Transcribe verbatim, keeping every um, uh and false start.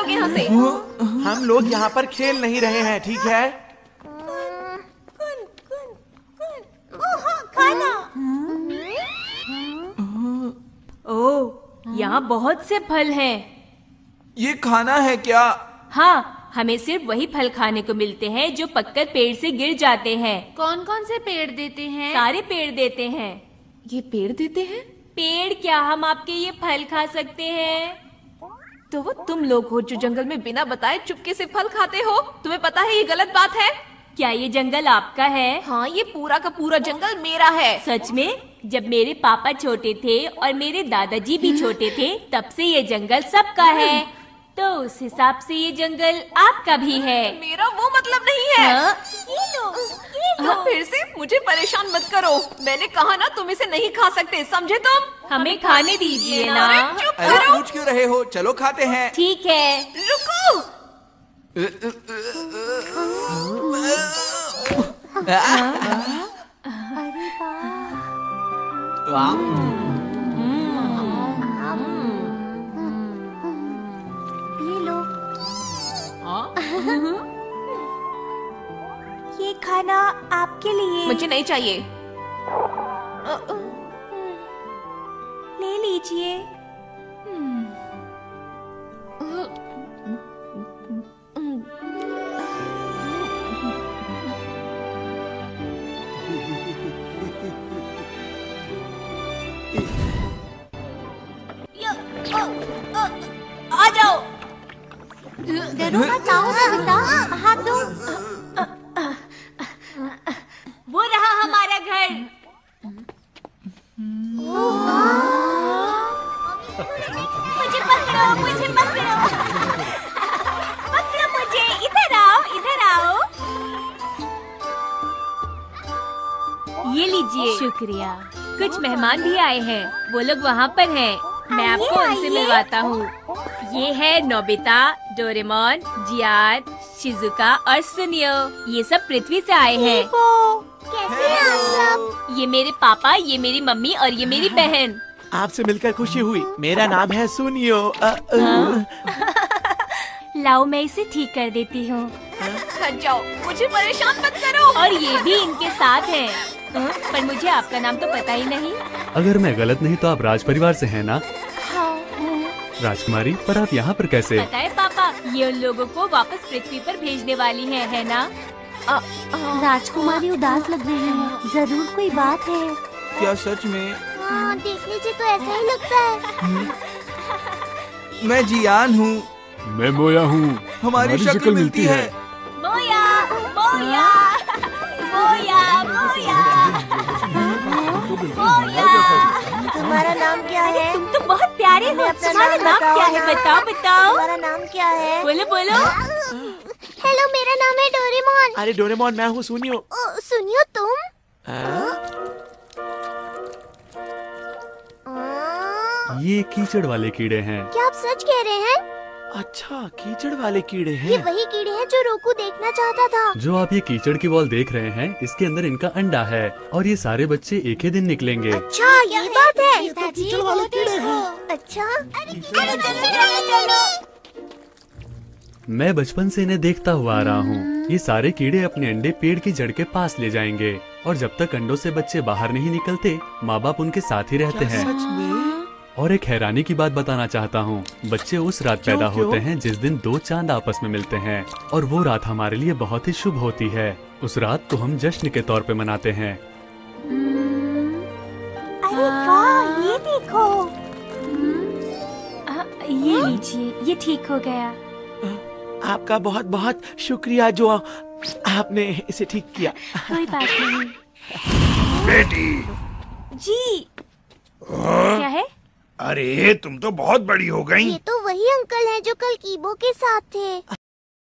लोग यहाँ से। हम लोग यहाँ पर खेल नहीं रहे हैं, ठीक है? खाना। ओह, यहाँ बहुत से फल हैं। ये खाना है क्या? हाँ, हमें सिर्फ वही फल खाने को मिलते हैं जो पककर पेड़ से गिर जाते हैं। कौन कौन से पेड़ देते हैं? सारे पेड़ देते हैं। ये पेड़ देते हैं? पेड़ क्या, हम आपके ये फल खा सकते हैं। तो वो तुम लोग हो जो जंगल में बिना बताए चुपके से फल खाते हो। तुम्हें पता है ये गलत बात है। क्या ये जंगल आपका है? हाँ, ये पूरा का पूरा जंगल मेरा है। सच में? जब मेरे पापा छोटे थे और मेरे दादाजी भी छोटे थे, तब से ये जंगल सबका है। तो उस हिसाब से ये जंगल आपका भी है। मेरा वो मतलब नहीं है। हाँ? ये लो, ये लो। हाँ, फिर से मुझे परेशान मत करो। मैंने कहा ना तुम इसे नहीं खा सकते, समझे तुम? हमें खाने दीजिए ना। अरे चुप अरे करो। पूछ क्यों रहे हो? चलो खाते हैं। ठीक है। रुको। ये लो। ये खाना आपके लिए। मुझे नहीं चाहिए। ले लीजिए। आ जाओ। डरो मत, आओ ना बेटा, हाथ दो। वो रहा हमारा घर। मुझे पकड़ो, मुझे पकड़ो। पकड़ो मुझे। इधर आओ, इधर आओ। ये लीजिए। शुक्रिया। कुछ मेहमान भी आए हैं, वो लोग वहाँ पर हैं। मैं आपको उनसे मिलवाता हूँ। ये है नोबिता, डोरेमोन, जियान, शिजुका और सुनियो। ये सब पृथ्वी से आए हैं। कैसे हैं आप सब? ये मेरे पापा, ये मेरी मम्मी और ये मेरी बहन। आपसे मिलकर खुशी हुई। मेरा नाम है सुनियो। अ, अ, लाओ, मैं इसे ठीक कर देती हूँ। हट जाओ, मुझे परेशान मत करो। और ये भी इनके साथ है। पर मुझे आपका नाम तो पता ही नहीं। अगर मैं गलत नहीं तो आप राज परिवार से हैं ना? हाँ। राजकुमारी, पर आप यहाँ पर कैसे? पता है पापा, ये उन लोगों को वापस पृथ्वी पर भेजने वाली है, है ना? आ, आ, राजकुमारी उदास लग रही है। जरूर कोई बात है। क्या सच में? हाँ, देखने से तो ऐसा ही लगता है। मैं जियान हूँ। मैं मोया हूँ। हमारी शक्ल मिलती है। मोया, मोया, मोया, मोया, मोया। तुम्हारा नाम क्या है? तुम तो बहुत प्यारे हो। अपना तुम्हारा नाम नाम बताओ क्या है? ना। बताओ, बताओ। तुम्हारा नाम क्या है? बोलो, बोलो। हेलो, मेरा नाम है डोरेमोन। अरे डोरेमोन, मैं हूँ सुनियो। ओ, सुनियो तुम। आ, ये कीचड़ वाले कीड़े हैं। क्या आप सच कह रहे हैं? अच्छा, कीचड़ वाले कीड़े ये हैं। वही कीड़े हैं जो रोकू देखना चाहता था। जो आप ये कीचड़ की बॉल देख रहे हैं, इसके अंदर इनका अंडा है और ये सारे बच्चे एक ही दिन निकलेंगे। अच्छा, ये बात है। ये तो कीचड़ वाले कीड़े हैं। अच्छा, चलो, चलो, चलो, चलो। मैं बचपन से इन्हें देखता हुआ आ रहा हूँ। ये सारे कीड़े अपने अंडे पेड़ की जड़ के पास ले जाएंगे और जब तक अंडों से बच्चे बाहर नहीं निकलते, माँ बाप उनके साथ ही रहते हैं। सच में? और एक हैरानी की बात बताना चाहता हूँ, बच्चे उस रात क्यों, पैदा क्यों? होते हैं जिस दिन दो चांद आपस में मिलते हैं और वो रात हमारे लिए बहुत ही शुभ होती है। उस रात को हम जश्न के तौर पे मनाते हैं। अरे वाह, ये देखो। आ, ये लीजिए, ये ठीक हो गया। आपका बहुत बहुत शुक्रिया जो आपने इसे ठीक किया। कोई बात नहीं। बेटी। जी। क्या है? अरे तुम तो बहुत बड़ी हो गई। ये तो वही अंकल हैं जो कल कीबो के साथ थे।